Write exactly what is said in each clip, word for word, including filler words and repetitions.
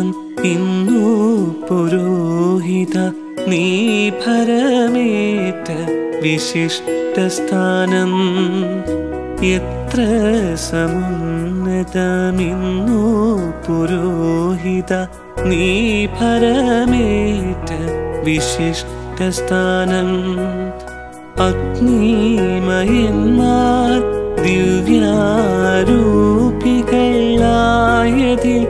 ഇന്നു പുരോഹിത നീ ഭരമേറ്റ വിശിഷ്ടസ്ഥാനം എത്ര സമുന്നതമിന്നു പുരോഹിത നീ ഭരമേറ്റ വിശിഷ്ടസ്ഥാനം അഗ്നിമയന്മാർ ദിവ്യാരൂപികളായതിൽ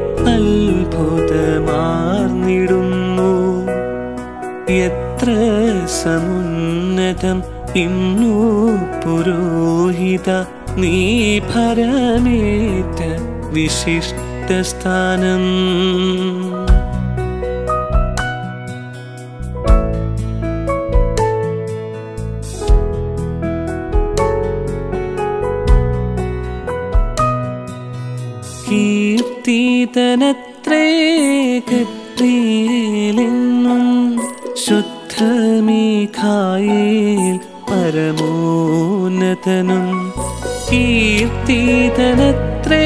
അത്ഭുതമാർന്നിടുന്നു എത്ര സമുന്നതം ഇന്നു പുരോഹിത നീ ഭരമേറ്റ വിശിഷ്ടസ്ഥാനം കീർത്തിതനത്രേ ഗബ്രിയേലെന്നും ശുദ്ധ മീഖായേൽ പരമോന്നതനും കീർത്തിതനത്രേ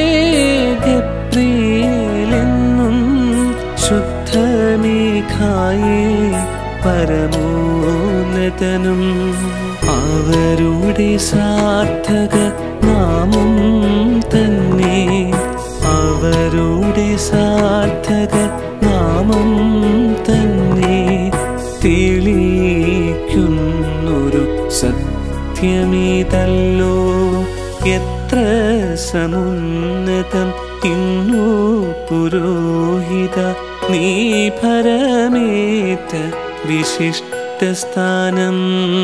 ഗബ്രിയേലെന്നും ശുദ്ധ മീഖായേൽ പരമോന്നതനും അവരുടെ സാർത്ഥക നാമം തന്നെ അവരുടെ സാർത്ഥക നാമം തന്നെ തെളിയിക്കുന്നൊരു സത്യമീതല്ലോ എത്ര സമുന്നതം ഇന്നു പുരോഹിത നീ ഭരമേറ്റ വിശിഷ്ടസ്ഥാനം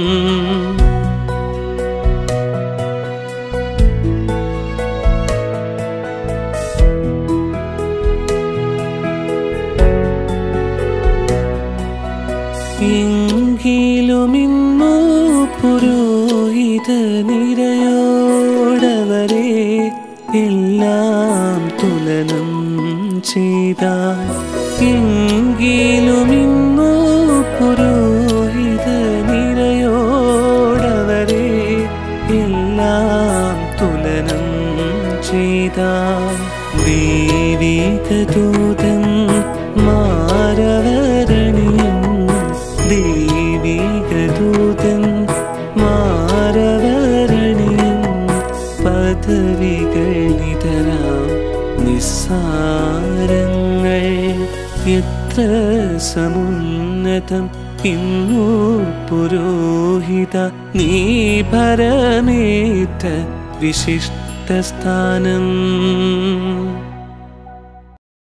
എങ്കിലുമിന്നു പുരോഹിത നിരയോടവരെ എല്ലാം തുലനം ചെയ്താൽ എങ്കിലുമിന്നു പുരോഹിത നിരയോടവരെ എല്ലാം തുലനം ചെയ്താൽ ദൈവികദൂതൻ മാരവരണിയും ദൈവികദൂതൻ മാരവരണിയും പദവികൾ നിതരാം നിസ്സാരങ്ങൾ എത്ര സമുന്നതം ഇന്നു പുരോഹിത നീ ഭരമേറ്റ വിശിഷ്ടസ്ഥാനം